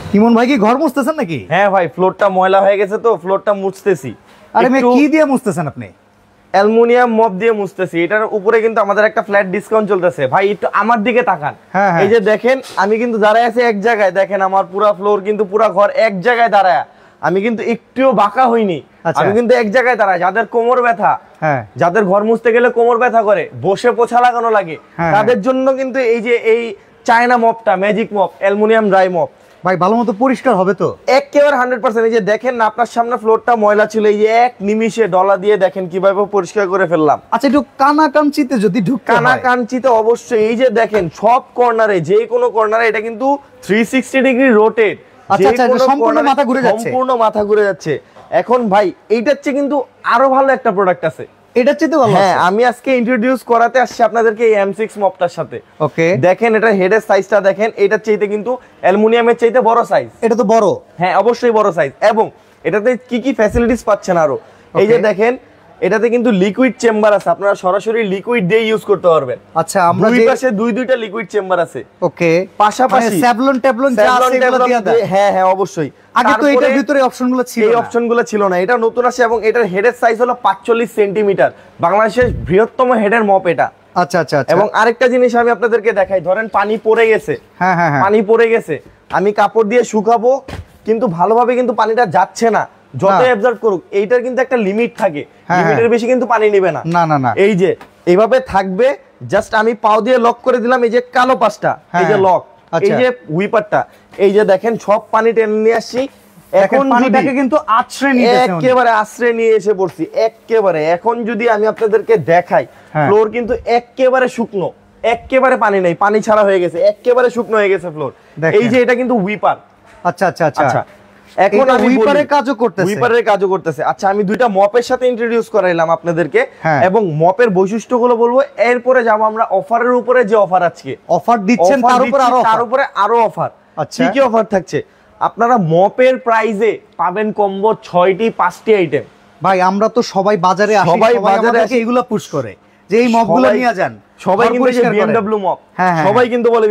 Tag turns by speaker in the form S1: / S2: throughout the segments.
S1: ইমন ভাই কি ঘর মুছতেছেন নাকি?
S2: হ্যাঁ ভাই, ফ্লোরটা ময়লা হয়ে গেছে তো ফ্লোরটা মুছতেছি।
S1: আরে ভাই কি দিয়ে মুছতেছেন আপনি?
S2: অ্যালুমিনিয়াম মপ দিয়ে মুছতেছি। এটার উপরে কিন্তু আমাদের একটা ফ্ল্যাট ডিসকাউন্ট চলতেছে। ভাই একটু আমার দিকে তাকান। এই যে দেখেন, আমি কিন্তু দাঁড়ায় আছি এক জায়গায়। দেখেন আমার পুরো ফ্লোর কিন্তু পুরো ঘর এক জায়গায় দাঁড়ায়। আমি কিন্তু একটুও বাঁকা হইনি, আমি কিন্তু এক জায়গায় দাঁড়াই। যাদের কোমর ব্যথা, যাদের ঘর মুছতে গেলে কোমর ব্যথা করে, বসে পোছা লাগানো লাগে, তাদের জন্য কিন্তু এই যে এই চায়না মপটা, magic mop, aluminium dry mop
S1: ভাই ভালো মতো পরিষ্কার হবে তো
S2: একেবারে 100%। এই যে দেখেন না, আপনার সামনে ফ্লোরটা ময়লা ছিল, এই যে এক নিমিষে ডলা দিয়ে দেখেন কিভাবে পরিষ্কার করে ফেললাম।
S1: আচ্ছা, একটু কানাকাঞ্চিতে যদি ঢুকতে হয়,
S2: কানাকাঞ্চিতে অবশ্যই। এই যে দেখেন সব কর্নারে, যে কোনো কর্নারে এটা কিন্তু 360 ডিগ্রি রোটেট।
S1: আচ্ছা আচ্ছা, সম্পূর্ণ মাথা ঘুরে যাচ্ছে,
S2: সম্পূর্ণ মাথা ঘুরে যাচ্ছে। এখন ভাই এইটার চেয়ে কিন্তু আরো ভালো একটা প্রোডাক্ট আছে।
S1: এটা চেয়ে ভালো।
S2: হ্যাঁ, আমি আজকে ইন্ট্রোডিউস করাতে আসছি আপনাদেরকে এই M6 মপটার সাথে।
S1: ওকে,
S2: দেখেন এটা হেডের সাইজটা দেখেন, এটার চাইতে কিন্তু অ্যালুমিনিয়ামের চাইতে বড় সাইজ।
S1: এটা তো বড়।
S2: হ্যাঁ, অবশ্যই বড় সাইজ। এবং এটাতে কি কি ফ্যাসিলিটিস পাচ্ছেন আরো, এই যে দেখেন এটাতে কিন্তু লিকুইড চেম্বার আছে, আপনারা সরাসরি লিকুইড দিয়ে ইউজ করতে পারবেন।
S1: আচ্ছা, আমরা
S2: দুই পাশে দুইটা লিকুইড চেম্বার আছে।
S1: ওকে,
S2: পাশাপাশি
S1: স্যাভলন ট্যাবলন যা আছে এগুলো দিয়ে দেয়।
S2: হ্যাঁ হ্যাঁ, অবশ্যই।
S1: আগে তো এটার ভিতরে অপশনগুলো ছিল না,
S2: এই অপশনগুলো ছিল না, এটা নতুন আসে। এবং এটার হেডের সাইজ হলো 45 সেন্টিমিটার, বাংলাদেশের বৃহত্তম হেডের মপ এটা।
S1: আচ্ছা আচ্ছা।
S2: এবং আরেকটা জিনিস আমি আপনাদেরকে দেখাই, ধরেন পানি পড়ে গেছে,
S1: হ্যাঁ হ্যাঁ,
S2: পানি পড়ে গেছে, আমি কাপড় দিয়ে শুকাবো কিন্তু ভালোভাবে কিন্তু পানিটা যাচ্ছে না, যত অ্যাবজর্ব করুক, এইটার কিন্তু একটা লিমিট থাকে, লিমিটের বেশি কিন্তু পানি নেবে না।
S1: না না না,
S2: এই যে এইভাবে থাকবে, জাস্ট আমি পাও দিয়ে লক করে দিলাম, এই যে কালো পাশটা, এই যে লক, এই যে উইপারটা, এই যে দেখেন সব পানি টেনে নিয়ে আসছি। এখন
S1: পানিটাকে কিন্তু আছড়ে নিয়ে
S2: একেবারে আশ্রয় নিয়ে এসে পড়ছি একেবারে। এখন যদি আমি আপনাদেরকে দেখাই, ফ্লোর কিন্তু একেবারে শুকনো, একেবারে পানি নেই, পানি ছাড়া হয়ে গেছে, একেবারে শুকনো হয়ে গেছে ফ্লোর। এই যে এটা কিন্তু উইপার।
S1: আচ্ছা আচ্ছা আচ্ছা,
S2: এখন আমি
S1: উইপারের কাজও করতেছে,
S2: উইপারের কাজও করতেছে। আচ্ছা, আমি দুইটা মপের সাথে ইন্ট্রোডিউস করাইলাম আপনাদেরকে, এবং মপের বৈশিষ্ট্যগুলো বলবো। এরপরে যাব আমরা অফারের উপরে, যে অফার আজকে
S1: অফার দিচ্ছেন,
S2: তার উপরে আরো অফার।
S1: আচ্ছা,
S2: কি কি অফার থাকছে? আপনারা মপের প্রাইজে পাবেন কম্বো 6টি 5টি আইটেম।
S1: ভাই আমরা তো সবাই বাজারে আসি, সবাই বাজারে এসে এগুলা পুশ করে যে এই মপগুলো নিয়ে যান।
S2: সবাই কিন্তু BMW মপ, সবাই কিন্তু বলে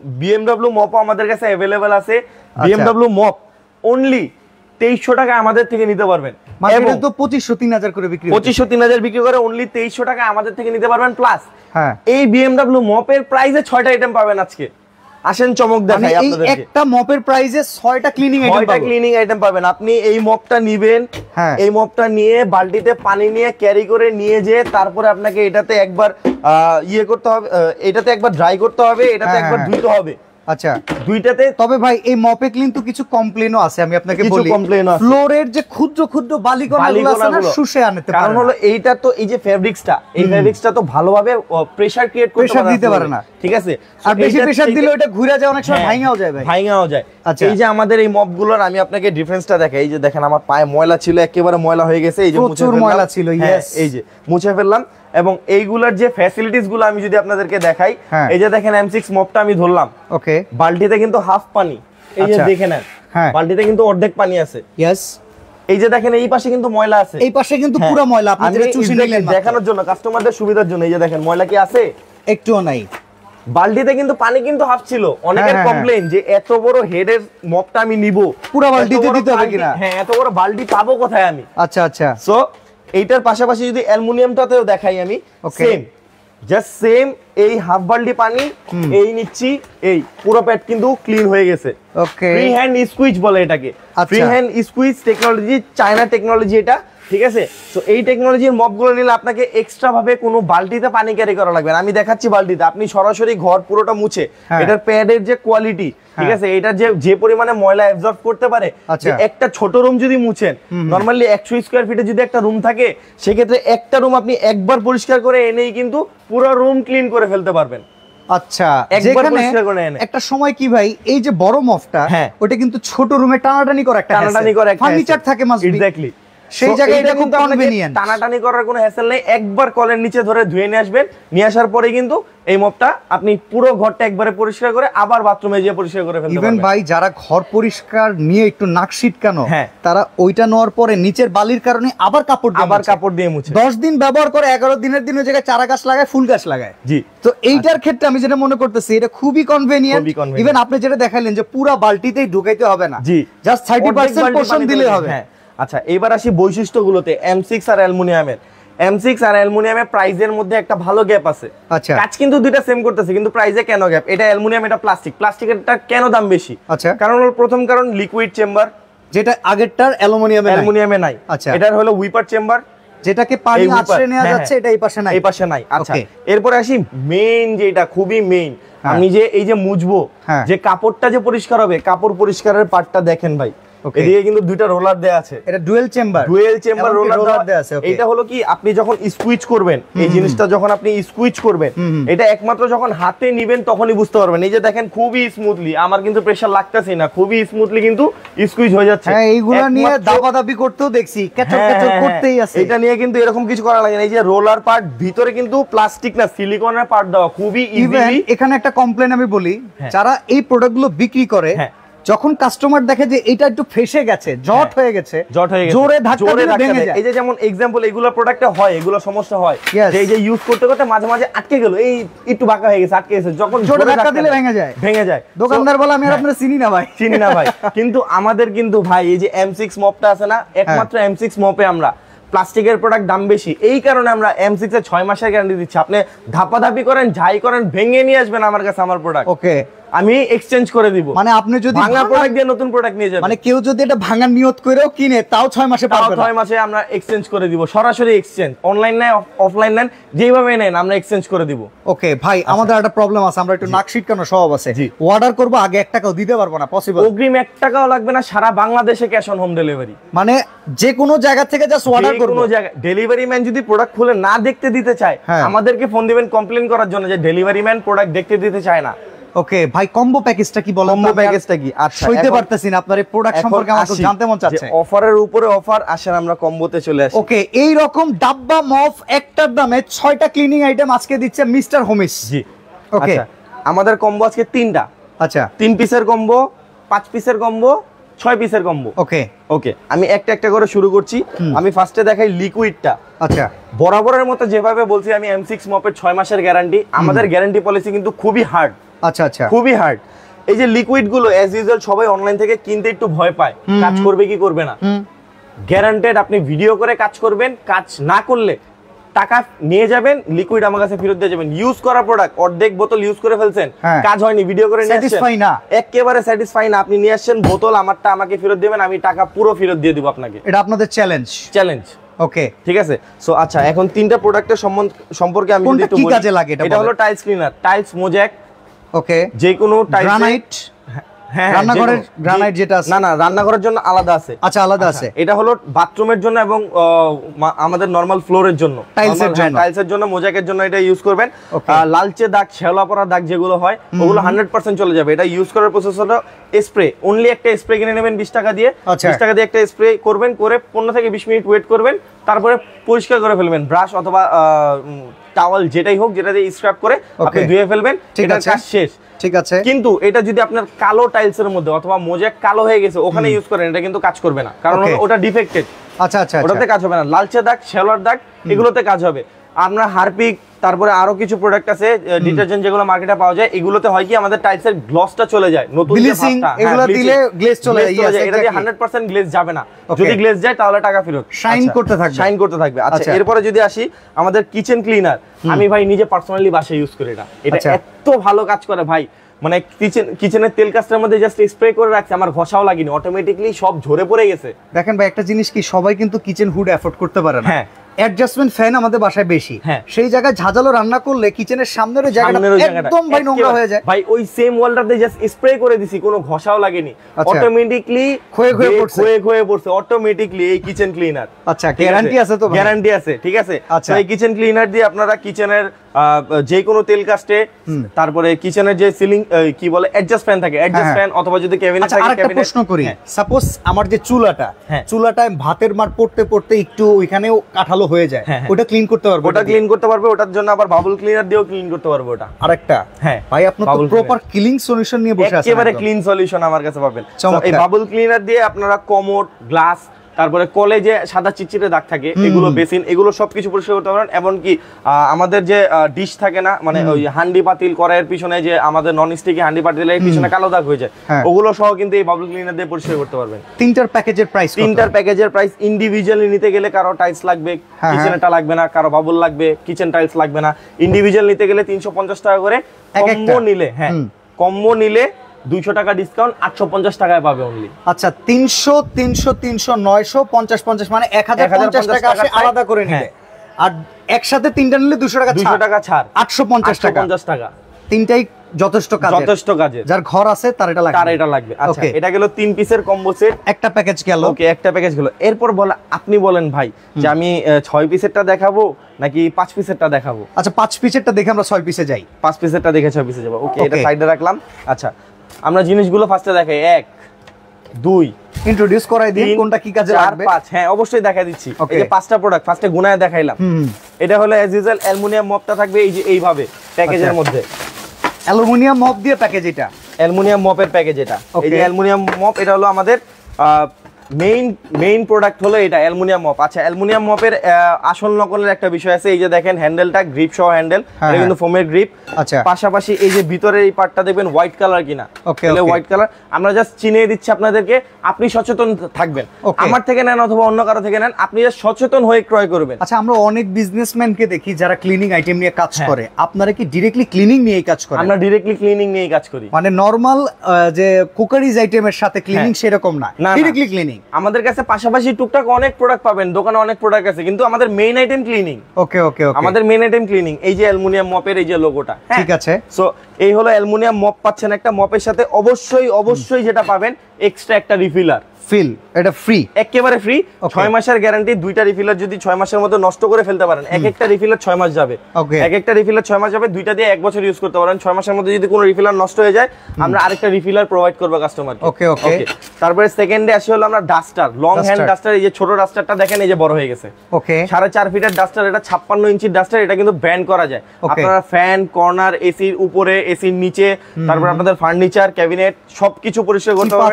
S2: BMW মপও আমাদের কাছে अवेलेबल আছে। BMW মপ অনলি 2300 টাকা আমাদের থেকে নিতে পারবেন।
S1: মার্কেটে তো 2500-3000 করে বিক্রি,
S2: 2500-3000 বিক্রি করে, অনলি 2300 টাকা আমাদের থেকে নিতে পারবেন। প্লাস এই BMW মপের প্রাইসে 6টা আইটেম পাবেন আজকে। আসেন চমক দেখাই আপনাদেরকে।
S1: একটা মপের প্রাইসে 6টা ক্লিনিং আইটেম পাবেন, 6টা
S2: ক্লিনিং আইটেম পাবেন। আপনি এই মপটা নেবেন, এই মপটা নিয়ে বালতিতে পানি নিয়ে ক্যারি করে নিয়ে যেয়ে তারপরে আপনাকে এটাতে একবার ইয়ে করতে হবে, এটাতে একবার ড্রাই করতে হবে, এটাতে একবার ধুইতে হবে।
S1: আচ্ছা,
S2: দুইটাতে। তবে
S1: ভাই এই মপে কিন্তু কিছু কমপ্লেইনও আছে, আমি আপনাকে বলি। ফ্লোরের যে ক্ষুদ্র ক্ষুদ্র বালিকণাগুলো আছে না, শুষে আনতে পারে।
S2: কারণ হলো এইটা তো, এই যে ফেব্রিক্সটা, এই ফেব্রিক্সটা তো ভালোভাবে প্রেসার ক্রিয়েট করতে পারে না, ঠিক আছে?
S1: আর বেশি প্রেসার দিলে ওটা ঘুরে যায়, অনেক সময় ভাঙাও যায় ভাই,
S2: ভাঙাও যায়। এই যে আমাদের এই মপগুলোর আমি আপনাকে ডিফারেন্সটা দেখাই। এই যে দেখেন আমার পায়ে ময়লা ছিল, একেবারে ময়লা হয়ে গেছে, এই যে
S1: প্রচুর ময়লা ছিল,
S2: এই যে মুছে ফেললাম। এবং এইগুলার যে ফ্যাসিলিটিস গুলো আমি যদি আপনাদেরকে দেখাই, এই যে দেখেন M6 মপটা আমি ধরলাম, ওকে, বালতিতে কিন্তু হাফ পানি, এই যে দেখে নেন, বালতিতে কিন্তু অর্ধেক পানি আছে। ইয়েস, এই যে দেখেন এই পাশে কিন্তু ময়লা আছে,
S1: এই পাশে কিন্তু পুরো ময়লা। আপনি যেটা চুষে নিলেন
S2: দেখানোর জন্য, কাস্টমারদের সুবিধার জন্য, এই যে দেখেন ময়লা কি আছে,
S1: একটুও নাই।
S2: বালতিতে কিন্তু পানি কিন্তু হাফ ছিল। অনেকের কমপ্লেইন যে এত বড় হেডের মপটা আমি নিব,
S1: পুরো বালতিতে দিতে হবে কিনা।
S2: হ্যাঁ, এত বড় বালতি পাবো কোথায় আমি?
S1: আচ্ছা আচ্ছা।
S2: সো এইটার পাশাপাশি যদি অ্যালুমিনিয়ামটাতেও দেখাই আমি, সেম, জাস্ট সেম, এই হাফ বালতি পানি এই নিচ্ছি, এই পুরো প্যাড কিন্তু ক্লিন হয়ে গেছে। ওকে, ফ্রি হ্যান্ড স্কুইজ বলে এটাকে, free hand squeeze technology, China technology এটা, ঠিক আছে? তো এই টেকনোলজির মপগুলো নিলে আপনাকে এক্সট্রা ভাবে কোনো বালতিতে পানি ক্যারি করা লাগবে না। আমি দেখাচ্ছি বালতিতে, আপনি সরাসরি ঘর পুরোটা মুছে, এটার প্যাডের যে কোয়ালিটি, ঠিক আছে, এটার যে পরিমাণে ময়লা অ্যাবজর্ব করতে পারে, যে একটা ছোট রুম যদি মুছেন, নরমালি 100 স্কয়ার ফিটে যদি একটা রুম থাকে, সেক্ষেত্রে একটা রুম আপনি একবার পরিষ্কার করে এনেই কিন্তু পুরো রুম ক্লিন করে ফেলতে পারবেন।
S1: আচ্ছা, একটা সময় কি ভাই, এই যে বড় মফটা, ওটা কিন্তু ছোট রুমে টানাটানি করে একটা ফার্নিচার থাকে,
S2: এক্স্যাক্টলি।
S1: সেই জায়গায় এটা খুব কনভেনিয়েন্ট,
S2: টানাটানি করার কোনো হ্যাসেল নেই, একবার কলের নিচে ধরে ধুয়ে নিয়ে আসবেন, নিয়ে আসার পরে কিন্তু এই মপটা আপনি পুরো ঘরটা একবারে পরিষ্কার করে আবার বাথরুমে গিয়ে পরিষ্কার করে ফেলতে পারবেন।
S1: ইভেন ভাই যারা ঘর পরিষ্কার নিয়ে একটু নাক সিটকানো, তারা ওইটা নেওয়ার পরে নিচের বালির কারণে আবার কাপড় দিয়ে মুছে 10 দিন ব্যবহার করে 11 দিনের দিন ওই জায়গায় চারা গাছ লাগায়, ফুল গাছ লাগায়।
S2: জি,
S1: তো এইটার ক্ষেত্রে আমি যেটা মনে করতেছি এটা খুবই কনভেনিয়েন্ট। ইভেন আপনি যেটা দেখাইলেন যে পুরো বালতিতেই ঢুকাইতে হবে না,
S2: জি,
S1: জাস্ট 30% পোরশন দিলে হবে।
S2: হ্যাঁ, আচ্ছা এবার আসি বৈশিষ্ট্যগুলোতে। M6 আর অ্যালুমিনিয়ামের, M6 আর অ্যালুমিনিয়ামের প্রাইসের মধ্যে একটা ভালো গ্যাপ আছে।
S1: আচ্ছা,
S2: কাজ কিন্তু দুইটা সেম করতেছে, কিন্তু প্রাইসে কেন গ্যাপ? এটা অ্যালুমিনিয়াম, এটা প্লাস্টিক। প্লাস্টিকেরটা কেন দাম বেশি?
S1: আচ্ছা,
S2: কারণ হলো প্রথম কারণ লিকুইড চেম্বার,
S1: যেটা আগেরটার অ্যালুমিনিয়ামে নাই।
S2: আচ্ছা, এটার হলো উইপার চেম্বার,
S1: যেটাকে পানি আছড়ে নেওয়া যাচ্ছে, এটা এই পাশে নাই,
S2: এই পাশে নাই। আচ্ছা, এরপরে আসি মেইন, যেটা খুবই মেইন, আমি যে এই যে মুছবো, যে কাপড়টা যে পরিষ্কার হবে, কাপড় পরিষ্কারের পার্টটা দেখেন ভাই, এদিকে কিন্তু দুইটা রোলার দেয়া আছে। এটা ডুয়েল চেম্বার রোলার দেয়া আছে। এটা হলো কি, আপনি যখন স্কুইচ করবেন, এই জিনিসটা যখন আপনি স্কুইচ করবেন, এটা একমাত্র যখন হাতে নিবেন তখনই বুঝতে পারবেন। এই যে দেখেন খুবই স্মুথলি, আমার কিন্তু প্রেসার লাগতেছে না, খুবই স্মুথলি কিন্তু স্কুইচ হয়ে যাচ্ছে।
S1: হ্যাঁ, এইগুলা নিয়ে দাবাদাবি করতেও দেখছি, ক্যাচপ করতেই আছে।
S2: এটা নিয়ে কিন্তু এরকম কিছু করা লাগে না। এই যে রোলার পার্ট, ভিতরে কিন্তু প্লাস্টিক না, সিলিকনের পার্ট দেওয়া, খুবই ইজিলি।
S1: এখানে একটা কমপ্লেন আমি বলি, যারা এই প্রোডাক্টগুলো বিক্রি করে, যখন কাস্টমার দেখে যে এটা একটু ফেসে গেছে, জট হয়ে গেছে, জোরে ধাক্কা দিলে ভেঙে যায়।
S2: এই যে যেমন এক্সাম্পল, এগুলো প্রোডাক্টে হয়, এগুলো সমস্যা হয় যে এই যে ইউজ করতে করতে মাঝে মাঝে আটকে গেল, এই একটু বাঁকা হয়ে গেছে, আটকে গেছে, যখন
S1: জোরে ধাক্কা দিলে ভেঙে যায়। দোকানদার বলে আমি আর আপনারা চিনি না ভাই।
S2: কিন্তু আমাদের কিন্তু ভাই এই যে M6 মপটা আছে না, একমাত্র M6 মপে আমরা প্লাস্টিকের প্রোডাক্ট দাম বেশি, এই কারণে আমরা M6 এর 6 মাসের গ্যারান্টি দিচ্ছি। আপনি ধাপাধাপি করেন, যাই করেন, ভেঙে নিয়ে আসবেন আমার কাছে আমার প্রোডাক্ট, ওকে, আমি এক্সচেঞ্জ করে দিব।
S1: মানে আপনি যদি
S2: ভাঙা প্রোডাক্ট দিয়ে নতুন প্রোডাক্ট নিয়ে যাবেন,
S1: মানে কেউ যদি এটা ভাঙার নিয়ত করেও কিনে, তাও 6 মাসে পারবে না,
S2: 6 মাসে আমরা এক্সচেঞ্জ করে দিব, সরাসরি এক্সচেঞ্জ, অনলাইন নাই অফলাইন নেন, যেভাবে নেন আমরা এক্সচেঞ্জ করে দিব।
S1: ওকে ভাই, আমাদের একটা প্রবলেম আছে, আমরা একটু নাক সিটকানো স্বভাব আছে, অর্ডার করব আগে 1 টাকাও দিতে পারবো না, পসিবল।
S2: অগ্রিম 1 টাকাও লাগবে না, সারা বাংলাদেশে ক্যাশ অন হোম ডেলিভারি,
S1: মানে যে কোনো জায়গা থেকে জাস্ট অর্ডার করব।
S2: কোনো জায়গা ডেলিভারি ম্যান যদি প্রোডাক্ট খুলে না দেখতে দিতে চায়, আমাদেরকে ফোন দিবেন কমপ্লেইন করার জন্য যে ডেলিভারি ম্যান প্রোডাক্ট দেখতে দিতে চায় না।
S1: ওকে ভাই, কম্বো প্যাকেজটা কি বলেন?
S2: কম্বো প্যাকেজটা কি?
S1: আচ্ছা, সইতে পারতেছি না, আপনার এই প্রোডাক্ট সম্পর্কে আমার জানতে মন চাচ্ছে।
S2: অফারের উপরে অফার, আসেন আমরা কম্বোতে চলে আসি।
S1: ওকে, এই রকম ডাব্বা মপ একটার দামে 6টা ক্লিনিং আইটেম আজকে দিচ্ছে মিস্টার হোমিস।
S2: জি, ওকে, আমাদের কম্বো আজকে 3টা।
S1: আচ্ছা,
S2: 3 পিসের কম্বো, 5 পিসের কম্বো, 6 পিসের কম্বো।
S1: ওকে
S2: ওকে, আমি একটা একটা করে শুরু করছি। আমি ফার্স্টে দেখাই লিকুইডটা।
S1: আচ্ছা,
S2: বরাবরের মতো যেভাবে বলছি আমি M6 মপের 6 মাসের গ্যারান্টি, আমাদের গ্যারান্টি পলিসি কিন্তু খুবই হার্ড।
S1: আচ্ছা আচ্ছা,
S2: খুবই হার্ড। এই যে লিকুইড গুলো অ্যাজ ইউজুয়াল সবাই অনলাইন থেকে কিনতে একটু ভয় পায়, কাজ করবে কি করবে না। গ্যারান্টেড, আপনি ভিডিও করে কাজ করবেন, কাজ না করলে টাকা নিয়ে যাবেন, লিকুইড আমার কাছে ফেরত দিয়ে যাবেন। ইউজ করা প্রোডাক্ট, অর্ধেক বোতল ইউজ করে ফেলছেন, কাজ হয়নি, ভিডিও করে নিয়ে আসছেন, একেবারে স্যাটিসফাই না, আপনি নিয়ে আসছেন বোতল, আমারটা আমাকে ফেরত দিবেন, আমি টাকা পুরো ফেরত দিয়ে দিব আপনাকে।
S1: এটা আপনাদের চ্যালেঞ্জ। ওকে,
S2: ঠিক আছে। সো আচ্ছা, এখন 3টা প্রোডাক্টের সম্পর্কে আমি যদি একটু বলি,
S1: কাজে লাগে
S2: এটা হলো tiles cleaner, tiles mosaic.
S1: Okay,
S2: যে কোনো টাইলস,
S1: গ্রানাইট, রান্নাঘরের গ্রানাইট যেটা আছে,
S2: না রান্নাঘরের জন্য আলাদা আছে।
S1: আচ্ছা, আলাদা আছে।
S2: এটা হলো বাথরুমের জন্য এবং আমাদের নরমাল ফ্লোরের জন্য, টাইলসের জন্য, মোজাকের জন্য এটা ইউজ করবেন। লালচে দাগ, শ্যাওলা পড়া দাগ যেগুলো হয়, ওগুলো 100% চলে যাবে। এটা ইউজ করার প্রসেস হলো স্প্রে, অনলি একটা স্প্রে কিনে নেবেন 20 টাকা দিয়ে। 20 টাকা দিয়ে একটা স্প্রে করবেন, করে 15 থেকে 20 মিনিট ওয়েট করবেন, তারপরে পরিষ্কার করে ফেলবেন। ব্রাশ অথবা টাওয়াল যেটাই হোক, যেটা দিয়ে স্ক্রাব করে আপনি ধুয়ে ফেলবেন, এটা কাজ শেষ।
S1: ঠিক আছে,
S2: কিন্তু এটা যদি আপনার কালো টাইলসের মধ্যে অথবা মোজাক কালো হয়ে গেছে, ওখানে ইউজ করেন, এটা কিন্তু কাজ করবে না, কারণ ওটা ডিফেক্টেড।
S1: আচ্ছা আচ্ছা,
S2: ওটাতে কাজ হবে না। লালচে দাগ, শ্যাওলার দাগ, এগুলোতে কাজ হবে। আপনার হারপিক, তারপরে আরো কিছু প্রোডাক্ট আছে ডিটারজেন্ট যেগুলো মার্কেটে পাওয়া যায়, এগুলোতে হয় কি আমাদের টাইলসের গ্লসটা চলে যায়, নতুন যে ভাবটা,
S1: এগুলো দিলে গ্লেজ চলে যায়।
S2: এটা দিয়ে 100% গ্লেজ যাবে না, যদি গ্লেজ যায় তাহলে টাকা ফেরত,
S1: শাইন করতে থাকবে।
S2: আচ্ছা, এরপরে যদি আসি আমাদের কিচেন ক্লিনার, আমি ভাই নিজে পার্সোনালি বাসায় ইউজ করি এটা, এটা এত ভালো কাজ করে ভাই, মানে কিচেনের তেল কাস্টের মধ্যে জাস্ট স্প্রে করে রাখছে, আমার ঘষাও লাগেনি, অটোমেটিকলি সব ঝরে পড়ে গেছে।
S1: দেখেন ভাই, একটা জিনিস কি, সবাই কিন্তু কিচেন হুড এফোর্ড করতে পারে না। অ্যাডজাস্টমেন্ট ফ্যান আমাদের বাসায় বেশি, সেই জায়গায় ঝাঁঝালো রান্না করলে কিচেনের সামনের জায়গাটা একদম ভাই নোংরা হয়ে যায়।
S2: ভাই ওই সেম ওয়ালটাতে জাস্ট স্প্রে করে দিছি, কোনো ঘষাও লাগেনি, অটোমেটিকলি ক্ষয়ে পড়ছে অটোমেটিকলি এই কিচেন ক্লিনার।
S1: আচ্ছা, গ্যারান্টি আছে তো?
S2: গ্যারান্টি আছে, ঠিক আছে।
S1: আচ্ছা,
S2: এই কিচেন ক্লিনার দিয়ে আপনারা কিচেনের যে কোনো তেল কাস্টে, তারপরে কিচেনের যে সিলিং কি বলে অ্যাডজাস্ট ফ্যান থাকে, অ্যাডজাস্ট ফ্যান, অথবা যদি ক্যাবিনেট থাকে
S1: আরেকটা প্রশ্ন করি, সাপোজ আমার যে চুলাটায় ভাতের মার পড়তে পড়তে একটু ওইখানেও কাঠালো হয়ে যায়, ওটা ক্লিন করতে পারবে?
S2: ওটা ক্লিন করতে পারবে, ওটার জন্য আবার বাবল ক্লিনার দিয়েও ক্লিন করতে পারবে ওটা।
S1: আরেকটা ভাই, আপনি তো প্রপার ক্লিনিং সলিউশন নিয়ে বসে আছেন,
S2: একেবারে ক্লিন সলিউশন আমার কাছে পাবেন। এই বাবল ক্লিনার দিয়ে আপনারা কমোড, গ্লাস, তারপরে কলেজে সাদা চিটচিটে দাগ থাকে এগুলো, বেসিন, এগুলো সবকিছু পরিষ্কার করতে পারেন। এমনকি আমাদের যে ডিশ থাকে না, মানে ওই হান্ডি পাতিল কড়াইয়ের পিছনে যে আমাদের নন স্টিকি হান্ডি পাতিলের পিছনে কালো দাগ হয়ে যায়, ওগুলো সহ কিন্তু এই বাবল ক্লিনার দিয়ে পরিষ্কার করতে পারবেন।
S1: তিনটার প্যাকেজের
S2: প্রাইস ইন্ডিভিজুয়ালি নিতে গেলে কারো টাইলস লাগবে, কিচেনটা লাগবে না, কারো বাবল লাগবে, কিচেন টাইলস লাগবে না। ইন্ডিভিজুয়াল নিতে গেলে 350 টাকা করে, কম্বো নিলে কম্বো নিলে 200 টাকা ডিসকাউন্ট, 850 টাকায় পাবে অনলি।
S1: আচ্ছা, 300 300 300 900 50 50 মানে 1050 টাকা আসে আলাদা করে নিলে, আর একসাথে তিনটা নিলে 200 টাকা ছাড়, 850 টাকা। তিনটাই যথেষ্ট কাজে, যার ঘর আছে তার এটা লাগবে।
S2: আচ্ছা, এটা গেল 3 পিসের কম্বো সেট,
S1: একটা প্যাকেজ গেল।
S2: ওকে, একটা প্যাকেজ গেল। এরপর আপনি বলেন ভাই যে আমি 6 পিসেরটা দেখাবো নাকি 5 পিসেরটা দেখাবো?
S1: আচ্ছা, 5 পিসেরটা দেখে আমরা 6 পিসে যাই।
S2: 5 পিসেরটা দেখে 6 পিসে যাব। ওকে, এটা সাইডে রাখলাম। আচ্ছা, আমরা জিনিসগুলো ফার্স্টে দেখাই। 1 2
S1: ইন্ট্রোডিউস করাই দিন কোনটা কি কাজে লাগবে।
S2: 4 5 হ্যাঁ, অবশ্যই দেখাই দিচ্ছি। এই যে 5টা প্রোডাক্ট ফার্স্টে গুনায় দেখাইলাম। এটা হলো অ্যাজ ইউজুয়াল অ্যালুমিনিয়াম মপটা থাকবে এই যে এইভাবে প্যাকেজের মধ্যে।
S1: অ্যালুমিনিয়াম মপ দিয়ে প্যাকেজ, এটা
S2: অ্যালুমিনিয়াম মপের প্যাকেজ। এটা এই যে অ্যালুমিনিয়াম মপ, এটা হলো আমাদের মেইন প্রোডাক্ট হলো এটা অ্যালুমিনিয়াম মপ। আচ্ছা, অ্যালুমিনিয়াম মপের আসল নকলের একটা বিষয় আছে। এই যে দেখেন হ্যান্ডেলটা গ্রিপ সহ হ্যান্ডেল, এটা কিন্তু ফোমের গ্রিপ।
S1: আচ্ছা,
S2: পাশাপাশি এই যে ভিতরের এই পার্টটা দেখবেন হোয়াইট কালার কিনা, তাহলে হোয়াইট কালার। আমরা জাস্ট চিনিয়ে দিচ্ছি আপনাদেরকে, আপনি সচেতন থাকবেন। আমার থেকে নেন অথবা অন্য কারো থেকে নেন, আপনি জাস্ট সচেতন হয়ে ক্রয় করবেন।
S1: আচ্ছা, আমরা অনেক বিজনেসম্যানকে দেখি যারা ক্লিনিং আইটেম নিয়ে কাজ করে, আপনারা কি ডাইরেক্টলি ক্লিনিং নিয়ে কাজ করেন?
S2: আমরা ডাইরেক্টলি ক্লিনিং নিয়ে কাজ করি,
S1: মানে নরমাল যে কুকারিজ আইটেমের সাথে ক্লিনিং সেরকম না, ডাইরেক্টলি ক্লিনিং।
S2: আমাদের কাছে পাশাপাশি টুকটাক অনেক প্রোডাক্ট পাবেন, দোকানে অনেক প্রোডাক্ট আছে, কিন্তু আমাদের মেইন আইটেম ক্লিনিং।
S1: ওকে,
S2: আমাদের মেইন আইটেম ক্লিনিং। এই যে অ্যালুমিনিয়াম মপের এই যে লোগোটা,
S1: ঠিক আছে।
S2: সো এই হলো অ্যালুমিনিয়াম মপ পাচ্ছেন একটা। মপের সাথে অবশ্যই যেটা পাবেন, এক্সট্রা একটা রিফিলার।
S1: এটা ফ্রি,
S2: একেবারে ফ্রি। 6 মাসের গ্যারান্টি। 2টা রিফিলার যদি 6 মাসের মধ্যে নষ্ট করে ফেলতে পারেন, একটা রিফিলার 6 মাস যাবে। একটা রিফিলার 6 মাস যাবে, 2টা দিয়ে 1 বছর ইউজ করতে পারেন। 6 মাসের মধ্যে যদি কোনো রিফিলার নষ্ট হয়ে যায়, আমরা আরেকটা রিফিলার প্রোভাইড করব কাস্টমারকে।
S1: ওকে।
S2: তারপরে সেকেন্ডে আসি হলো আমরা ডাস্টার, লং হ্যান্ড ডাস্টার। এই যে ছোট ডাস্টারটা দেখেন, এই যে বড় হয়ে গেছে।
S1: ওকে,
S2: 4.5 ফিটের ডাস্টার, এটা 56 ইঞ্চির ডাস্টার। এটা কিন্তু ব্যান্ড করা যায়। আপনারা ফ্যান, কর্নার, এসির উপরে, এসির নিচে, তারপর আপনাদের ফার্নিচার, ক্যাবিনেট সবকিছু পরিষ্কার করতে পারবেন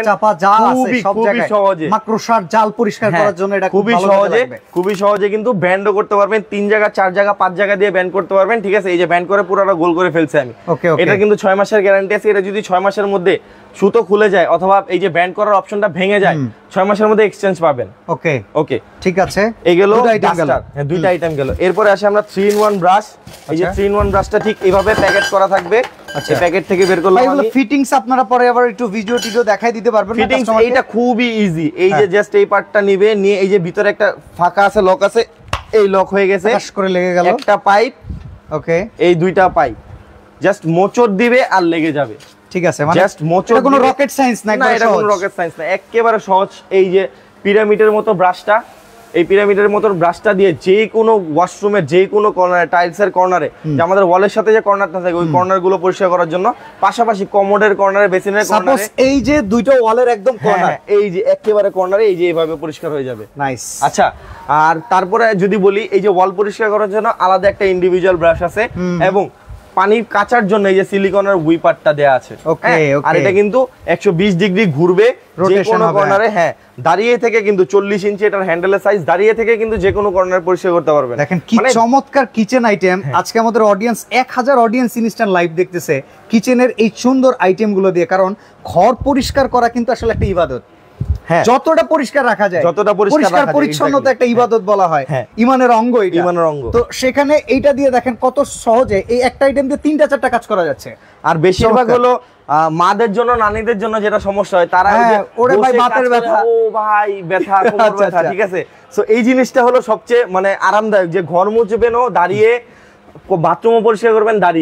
S2: খুবই সহজে।
S1: মাকড়সার জাল পরিষ্কার করার জন্য এটা
S2: খুবই সহজে কিন্তু ব্যান্ডও করতে পারবেন। 3 জায়গা, 4 জায়গা, 5 জায়গা দিয়ে ব্যান্ড করতে পারবেন। ঠিক আছে, এই যে ব্যান্ড করে পুরোটা গোল করে ফেলছে আমি। এটা কিন্তু 6 মাসের গ্যারান্টি আছে। এটা যদি 6 মাসের মধ্যে সুতো খুলে যায় অথবা এই যে ব্যান্ড করার অপশনটা ভেঙে যায়, 6 মাসের মধ্যে এক্সচেঞ্জ পাবেন। ওকে, ঠিক আছে। এই গেল ডাস্টার, দুইটা আইটেম গেল। এরপরে আসে আমরা 3-in-1 ব্রাশ। এই যে 3-in-1 ব্রাশটা ঠিক এইভাবে প্যাকেট করা থাকবে। আচ্ছা, প্যাকেট থেকে বের করলাম আমি।
S1: ফিটিংস আপনারা পরে আবার একটু ভিডিও দেখাই দিতে পারবেন না
S2: কাস্টমারকে? এইটা খুবই ইজি। এই যে জাস্ট এই পার্টটা নিবে, নিয়ে এই যে ভিতরে একটা ফাঁকা আছে, লক আছে, এই লক হয়ে গেছে, কাজ করে লেগে গেল। একটা পাইপ, ওকে, এই 2টা পাইপ জাস্ট মোচড় দিবে আর লেগে যাবে। ঠিক আছে, মানে জাস্ট মোচড়, এটা কোনো রকেট সায়েন্স না। এটা কোনো রকেট সায়েন্স না, একেবারে সহজ। এই যে পিরামিডের মতো ব্রাশটা, এই পিরামিডের মতো ব্রাশটা দিয়ে যে কোনো ওয়াশরুমের যে কোনো কর্নারে, টাইলসের কর্নারে, যে আমাদের ওয়ালের সাথে যে কর্নারটা থাকে, ওই কর্নার গুলো পরিষ্কার করার জন্য, পাশাপাশি কমোডের কর্নারে, বেসিনের কর্নারে, এই যে দুইটা ওয়ালের একদম কর্নার, এই যে একেবারে কর্নারে, এই যে এইভাবে পরিষ্কার হয়ে যাবে। নাইস। আচ্ছা, আর তারপরে যদি বলি, এই যে ওয়াল পরিষ্কার করার জন্য আলাদা একটা ইন্ডিভিজুয়াল ব্রাশ আছে, এবং পানি কাচার জন্য এই যে সিলিকনের উইপারটা দেয়া আছে। আর এটা কিন্তু 120 ডিগ্রি ঘুরবে যে কোনো কর্নারে। হ্যাঁ, দাঁড়িয়ে থেকে কিন্তু 40 ইঞ্চি এটার হ্যান্ডেলের সাইজ, দাঁড়িয়ে থেকে কিন্তু যে কোনো কর্নার পরিষ্কার করতে পারবেন। দেখেন কি চমৎকার কিচেন আইটেম। আজকে আমাদের অডিয়েন্স 1000 অডিয়েন্স ইনস্ট্যান্ট লাইভ দেখতেছে কিচেনের এই সুন্দর আইটেম গুলো দিয়ে। কারণ ঘর পরিষ্কার করা কিন্তু আসলে একটা ইবাদত। যতটা পরিষ্কার রাখা যায়, যতটা পরিষ্কার পরিচ্ছন্নতা একটা ইবাদত বলা হয়, ইমানের অঙ্গ। এটা ইমানের অঙ্গ। তো সেখানে এইটা দিয়ে দেখেন কত সহজে এই একটা আইটেম দিয়ে 3টা-4টা কাজ করা যাচ্ছে। আর বেশিরভাগ হলো মাদের জন্য, নানীদের জন্য যেটা সমস্যা হয়, তারা ওরে ভাই বাতের ব্যথা, ও ভাই ব্যথা, কোমর ব্যথা। ঠিক আছে, সো এই জিনিসটা হলো সবচেয়ে মানে আরামদায়ক, যে ঘর মুছবেনও দাঁড়িয়ে, বাথরুমও পরিষ্কার করবেন দাঁড়িয়ে।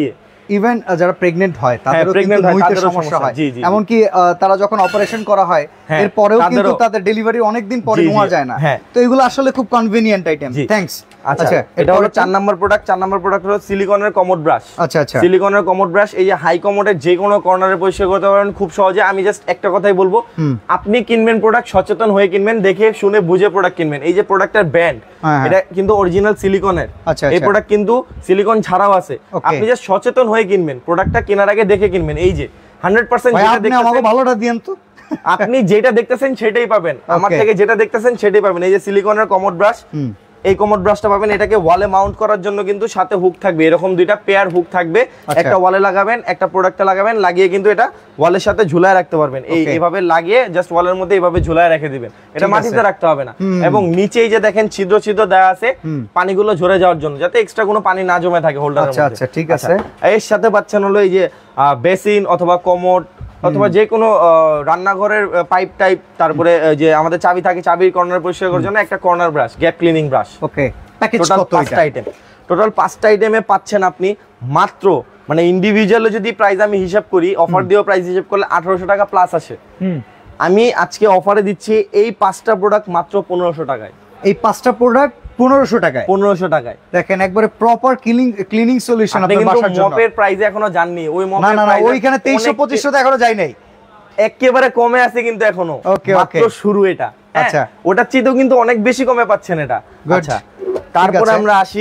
S1: ইভেন যারা প্রেগন্যান্ট হয় তাদেরও কিন্তু মুইতে সমস্যা হয়, এমনকি তারা যখন অপারেশন করা হয় এরপরেও কিন্তু তাদের ডেলিভারি অনেক দিন পরে নেওয়া যায় না। তো এগুলো আসলে খুব কনভিনিয়েন্ট আইটেম। থ্যাঙ্কস।
S2: আচ্ছা, এটা হলো 4 নাম্বার প্রোডাক্ট। 4 নাম্বার প্রোডাক্ট হলো সিলিকনের কমোড ব্রাশ।
S1: আচ্ছা আচ্ছা,
S2: সিলিকনের কমোড ব্রাশ, এই যে হাই কমোডের যে কোনো কর্নারে পরিষ্কার করতে পারবেন খুব সহজে। আমি জাস্ট একটা কথাই বলবো, আপনি কিনবেন প্রোডাক্ট সচেতন হয়ে কিনবেন, দেখে শুনে বুঝে প্রোডাক্ট কিনবেন। এই যে প্রোডাক্টের ব্র্যান্ড, এটা কিন্তু অরিজিনাল সিলিকনের। এই প্রোডাক্ট কিন্তু সিলিকন ছাড়াও আছে। আপনি জাস্ট সচেতন হয়ে কিনবেন, প্রোডাক্টটা কেনার আগে দেখে কিনবেন। এই যে 100% যেটা দেখতেছেন, আমাকে ভালোটা দিয়েন তো, আপনি যেটা দেখতেছেন সেটাই পাবেন, আমার থেকে যেটা দেখতেছেন সেটাই পাবেন। এই যে সিলিকনের কমোড ব্রাশ, এই কমোড ব্রাশটা পাবেন। এটাকে ওয়ালে মাউন্ট করার জন্য কিন্তু সাথে হুক থাকবে, এরকম দুইটা পেয়ার হুক থাকবে। একটা ওয়ালে লাগাবেন, একটা প্রোডাক্টে লাগাবেন, লাগিয়ে কিন্তু এটা ওয়ালের সাথে ঝুলায় রাখতে পারবেন। এইভাবে লাগিয়ে জাস্ট ওয়ালের মধ্যে এইভাবে ঝুলায় রেখে দিবেন, এটা মাটিতে রাখতে হবে না। এবং নিচেই যে দেখেন ছিদ্র ছিদ্র দেওয়া আছে পানিগুলো ঝরে যাওয়ার জন্য, যাতে এক্সট্রা কোনো পানি না জমে থাকে হোল্ডারের মধ্যে। আচ্ছা ঠিক আছে। এর সাথে পাচ্ছেন হলো এই যে বেসিন অথবা কমোড অথবা যে কোনো রান্নাঘরের পাইপ টাইপ, তারপরে যে আমাদের চাবি থাকে, চাবির কর্নার পরিষ্কার করার জন্য একটা corner brush, gap cleaning brush. Okay, package কত? 5টা আইটেম। টোটাল 5টা আইটেমে পাচ্ছেন আপনি মাত্র, মানে ইন্ডিভিজুয়ালি যদি প্রাইস আমি হিসাব করি, অফার দিয়েও প্রাইস হিসাব করলে 1800 টাকা প্লাস আসে। আমি আজকে অফারে দিচ্ছি এই 5টা প্রোডাক্ট মাত্র 1500 টাকায়। এই 5টা প্রোডাক্ট 1500 টাকায়। 1500 টাকায় দেখেন, একবারে প্রপার ক্লিনিং সলিউশন আপনার বাসার জন্য। মপের প্রাইস এখনো জাননি, ওই মপের প্রাইস ওইখানে 2300-2500 তো এখনো যায় নাই, একেবারে কমে আছে কিন্তু এখনো, মাত্র শুরু এটা। আচ্ছা, ওটার চেয়েও কিন্তু অনেক বেশি কমে পাচ্ছেন এটা। আচ্ছা, তারপর আমরা আসি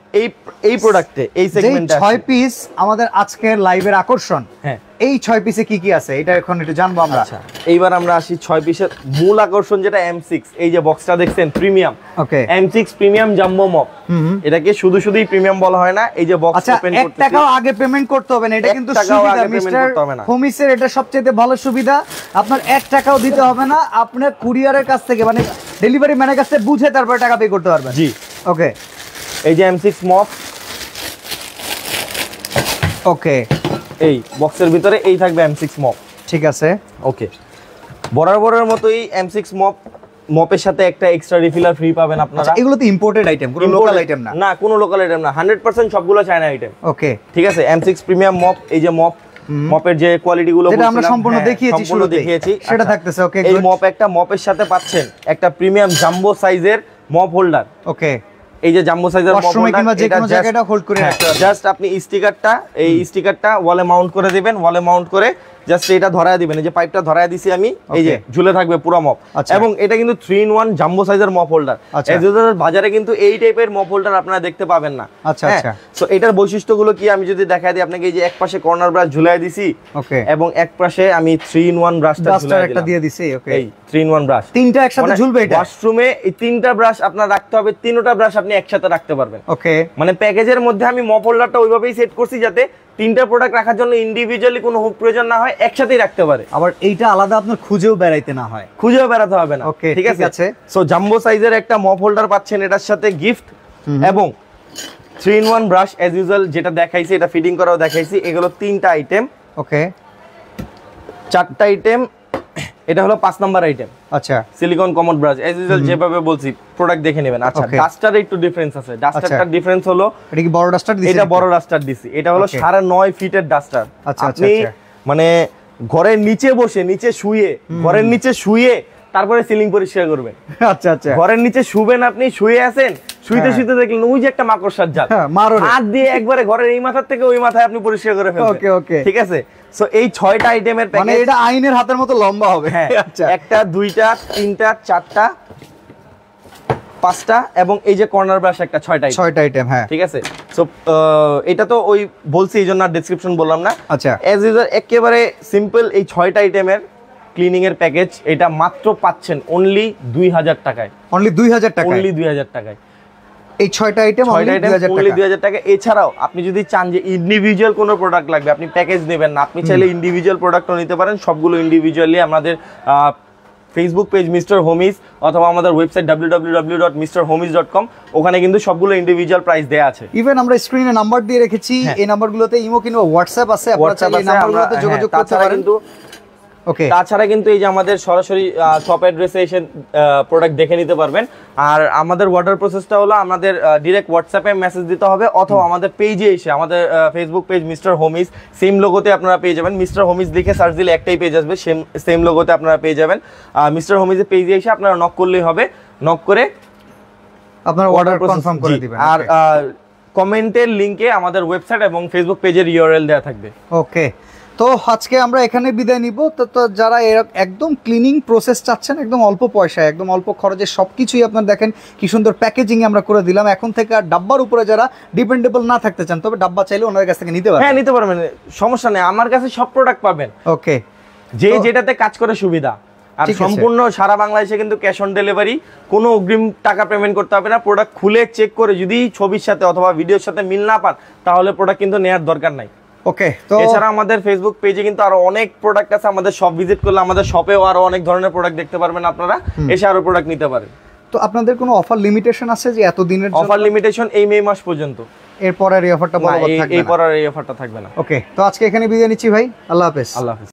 S2: এই প্রোডাক্টে, এই সেগমেন্টে 6 পিস আমাদের আজকের লাইভের আকর্ষণ। হ্যাঁ, এই 6 পিসে কি কি আছে এটা এখন একটু জানবো আমরা। আচ্ছা, এইবার আমরা আসি 6 পিসের মূল আকর্ষণ, যেটা M6। এই যে বক্সটা দেখছেন, premium. Okay, M6 premium jumbo mop. এটাকে শুধুই প্রিমিয়াম বলা হয় না। এই যে বক্স ওপেন করতে 1 টাকাও আগে পেমেন্ট করতে হবে না, এটা কিন্তু সুবিধা মিস্টার হোমিসের, এটা সবচেয়ে ভালো সুবিধা। আপনার 1 টাকাও দিতে হবে না, আপনার কুরিয়ারের কাছ থেকে, মানে ডেলিভারি ম্যানের কাছ থেকে বুঝে তারপর টাকা পে করতে পারবেন। জি, ওকে। এই যে M6 মপ। ওকে, এই বক্সের ভিতরে এই থাকবে M6 মপ। ঠিক আছে, ওকে। বরাবরের মতোই M6 মপের সাথে একটা এক্সট্রা রিফিলার ফ্রি পাবেন আপনারা। এগুলো তো ইম্পোর্টেড আইটেম, কোনো লোকাল আইটেম না। না, কোনো লোকাল আইটেম না, 100% সবগুলো চায়না আইটেম। ওকে, ঠিক আছে। M6 প্রিমিয়াম মপ, এই যে মপের যে কোয়ালিটি গুলো যেটা আমরা সম্পূর্ণ দেখিয়েছি, সেটা থাকতেছে। ওকে, এই মপ একটা, মপের সাথে পাচ্ছেন একটা প্রিমিয়াম জাম্বো সাইজের মপ হোল্ডার। ওকে, এই যে জাম্বো সাইজের মপ হোল্ডার, কিংবা যে কোনো জায়গাটা হোল্ড করে রাখতে হবে। জাস্ট আপনি স্টিকারটা ওয়ালে মাউন্ট করে দিবেন, ওয়ালে মাউন্ট করে জাস্ট এটা ধরায় দিবেন। এই যে পাইপটা ধরায় দিছি আমি, এই যে ঝুলে থাকবে পুরো মপ। এবং এটা কিন্তু 3-in-1 জাম্বো সাইজের মপ হোল্ডার। বাজারে কিন্তু এই টাইপের মপ হোল্ডার আপনারা দেখতে পাবেন না। আচ্ছা আচ্ছা, সো এটার বৈশিষ্ট্যগুলো কি আমি যদি দেখাই দিই আপনাকে, এই যে এক পাশে কর্নার ব্রাশ ঝুলায় দিছি, ওকে, এবং এক পাশে আমি 3-in-1 ব্রাশটা ঝুলায় একটা দিয়ে দিছি। ওকে, এই 3-in-1 ব্রাশ, তিনটা একসাথে ঝুলবে। এটা ওয়াশরুমে এই তিনটা ব্রাশ আপনার রাখতে হবে, তিনটা ব্রাশ আপনি একসাথে রাখতে পারবেন। ওকে, মানে প্যাকেজের মধ্যে আমি মপ হোল্ডারটা ওইভাবেই সেট করছি যাতে তিনটা প্রোডাক্ট রাখার জন্য ইন্ডিভিজুয়ালি কোনো হুক প্রয়োজন না হয়, একসাথেই রাখতে পারে। আবার এইটা আলাদা আপনার খুঁজেও বেরাইতে না হয়, খুঁজেও বেরাতে হবে না। ওকে, ঠিক আছে। সো জাম্বো সাইজের একটা মপ হোল্ডার পাচ্ছেন এটার সাথে গিফট, এবং 3-in-1 ব্রাশ অ্যাজ ইউজুয়াল যেটা দেখাইছি, এটা ফিটিং করাও দেখাইছি। এগুলো 3টা আইটেম। ওকে, 4টা আইটেম। এটা হলো 5 নাম্বার আইটেম। আচ্ছা, silicon commode brush as usual যেভাবে বলছি, প্রোডাক্ট দেখে নেবেন। আচ্ছা, ডাস্টারে একটু ডিফারেন্স আছে। ডাস্টারটার ডিফারেন্স হলো, এটা কি বড় ডাস্টার দিছি? এটা বড় ডাস্টার দিছি। এটা হলো 9.5 ফিটের ডাস্টার। আচ্ছা, আপনি মানে ঘরের নিচে বসে, নিচে শুয়ে, ঘরের নিচে শুয়ে তারপরে সিলিং পরিষ্কার করবেন। আচ্ছা আচ্ছা, ঘরের নিচে শুবেন, আপনি শুয়ে আছেন, শুইতে শুইতে দেখলেন ওই যে একটা মাকড়সার জাল, হাত দিয়ে একবারে ঘরের এই মাথার থেকে ওই মাথায় আপনি পরিষ্কার করে ফেলবেন। ওকে ওকে, ঠিক আছে। সো এই 6টা আইটেমের প্যাকেজ, মানে এটা আইনের হাতের মতো লম্বা হবে। হ্যাঁ, আচ্ছা, একটা, দুইটা, তিনটা, চারটা, 5টা, এবং এই যে কর্নার ব্রাশ একটা, 6টা আইটেম। হ্যাঁ, ঠিক আছে। সো এটা তো ওই বলছি, এইজন্য আর ডেসক্রিপশন বললাম না। আচ্ছা, অ্যাজ ইউজুয়াল একেবারে সিম্পল এই 6টা আইটেমের ক্লিনিং এর প্যাকেজ, এটা মাত্র পাচ্ছেন অনলি 2000 টাকায়। অনলি 2000 টাকা, অনলি 2000 টাকায়। এই 6টা আইটেম অনলি 2000 টাকা। এছাড়াও আপনি যদি চান যে ইন্ডিভিজুয়াল কোনো প্রোডাক্ট লাগবে, আপনি প্যাকেজ নেবেন না, আপনি চাইলে ইন্ডিভিজুয়াল প্রোডাক্টও নিতে পারেন। সবগুলো ইন্ডিভিজুয়ালি আমাদের ফেসবুক পেজ মিস্টার হোমিস অথবা আমাদের ওয়েবসাইট www.mrhomis.com, ওখানে কিন্তু সবগুলো ইন্ডিভিজুয়াল প্রাইস দেয়া আছে। ইভেন আমরা স্ক্রিনে নাম্বার দিয়ে রেখেছি, এই নাম্বারগুলোতে ইমো কিংবা হোয়াটসঅ্যাপ আছে, আপনারা চাইলে এই নাম্বারগুলোতে যোগাযোগ করতে পারেন। কিন্তু তাছাড়া কিন্তু এই যে আমাদের সরাসরি শপ অ্যাড্রেসে এসে প্রোডাক্ট দেখে নিতে পারবেন। আর আমাদের অর্ডার প্রসেসটা হলো আমাদের ডিরেক্ট হোয়াটসঅ্যাপে মেসেজ দিতে হবে, অথবা আমাদের পেজে এসে, আমাদের Facebook page mister Homies, same লোগোতে আপনারা পেয়ে যাবেন। মিস্টার হোমিজ লিখে সার্চ দিলে একটাই পেজ আসবে, সেম লোগোতে আপনারা পেয়ে যাবেন। মিস্টার হোমিজের পেজে এসে আপনারা নক করলেই হবে, নক করে
S1: আপনার অর্ডার কনফার্ম করে দিবেন।
S2: আর কমেন্টের লিংকে আমাদের ওয়েবসাইট এবং ফেসবুক পেজের ইউআরএল দেওয়া থাকবে।
S1: ওকে, তো আজকে আমরা এখানে বিদায় নিব। তো যারা একদম ক্লিনিং প্রসেস চাচ্ছেন, একদম অল্প পয়সায়, একদম অল্প খরচে সবকিছুই আপনার দেখেন কি সুন্দর প্যাকেজিং আমরা করে দিলাম। এখন থেকে আর ডাব্বার উপরে যারা ডিপেন্ডেবল না থাকতে চান, তবে ডাব্বা চাইলে ওনাদের কাছ থেকে নিতে পারবেন।
S2: হ্যাঁ, নিতে পারবেন, সমস্যা নেই, আমার কাছে সব প্রোডাক্ট পাবেন।
S1: ওকে,
S2: যে যেটাতে কাজ করে সুবিধা। আর সম্পূর্ণ সারা বাংলাদেশে কিন্তু ক্যাশ অন ডেলিভারি, কোনো অগ্রিম টাকা পেমেন্ট করতে হবে না। প্রোডাক্ট খুলে চেক করে যদি ছবির সাথে অথবা ভিডিওর সাথে মিল না পান, তাহলে প্রোডাক্ট কিন্তু নেওয়ার দরকার নাই।
S1: ওকে, তো
S2: এছাড়া আমাদের ফেসবুক পেজে কিন্তু আরো অনেক প্রোডাক্ট আছে। আমাদের শপ ভিজিট করলে আমাদের শপেও আরো অনেক ধরনের প্রোডাক্ট দেখতে পারবেন, আপনারা এসে আরো প্রোডাক্ট নিতে পারেন।
S1: তো আপনাদের কোনো অফার লিমিটেশন আছে যে এত দিনের?
S2: অফার লিমিটেশন এই মে মাস পর্যন্ত,
S1: এরপর আর এই অফারটা বলবো থাকবে না।
S2: এরপর আর এই অফারটা থাকবে না।
S1: ওকে, তো আজকে এখানে বিদায় নিচ্ছি ভাই, আল্লাহ হাফেজ।
S2: আল্লাহ হাফেজ।